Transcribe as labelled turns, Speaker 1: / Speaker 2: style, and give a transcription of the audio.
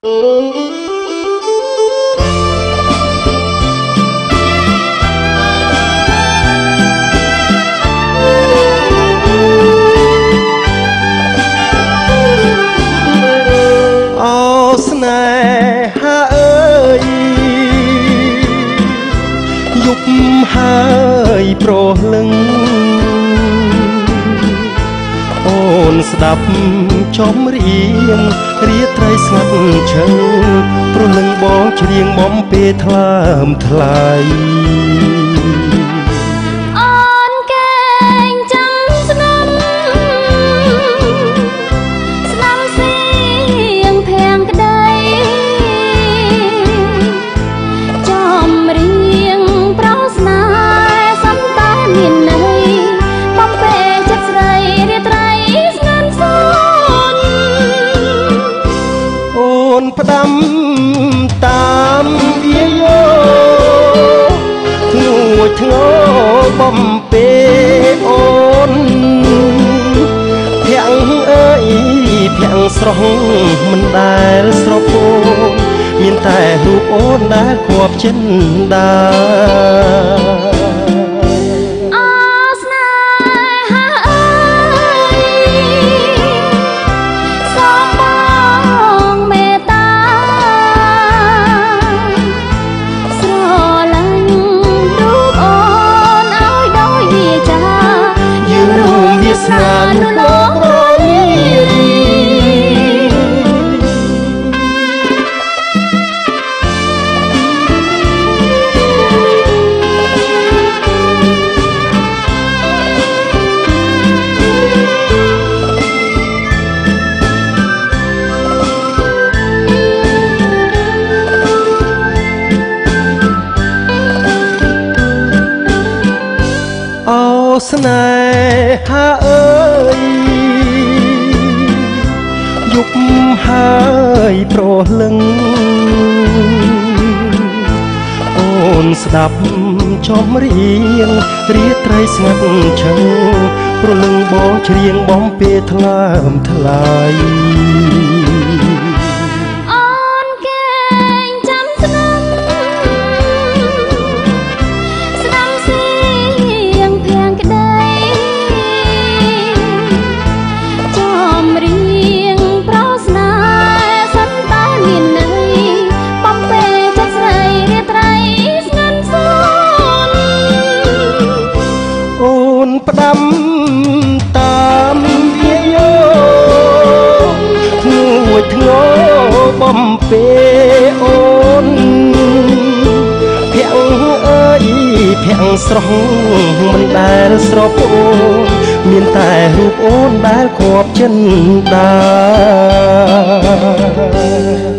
Speaker 1: ហើយប្រលឹងអូនស្ដាប់ចំរៀងរាត្រីស្ងាត់ឈឹងប្រលឹងបងច្រៀងបំពេលថ្លើមថ្លៃផ្ដាំតាមវាយោធ្ងួចធ្ងរបំពេអូនភាំងអើយភាំងស្រស់មិនដែលស្រពោនមានតែរូបអូនដែលគប់ចិនដាស្នេហាអើយយប់ហើយប្រលឹងអូនស្ដាប់ចំរៀងរាត្រីស្ងាត់ឈឹងប្រលឹងបងច្រៀងបំពេលថ្លើមថ្លៃផ្ដាំតាមវាយោធ្ងួចធ្ងរបំពេអូនភាំងអើយភាំងស្រស់មិនដែលស្រពោនមានតែរូបអូនដែលគប់ចិនដា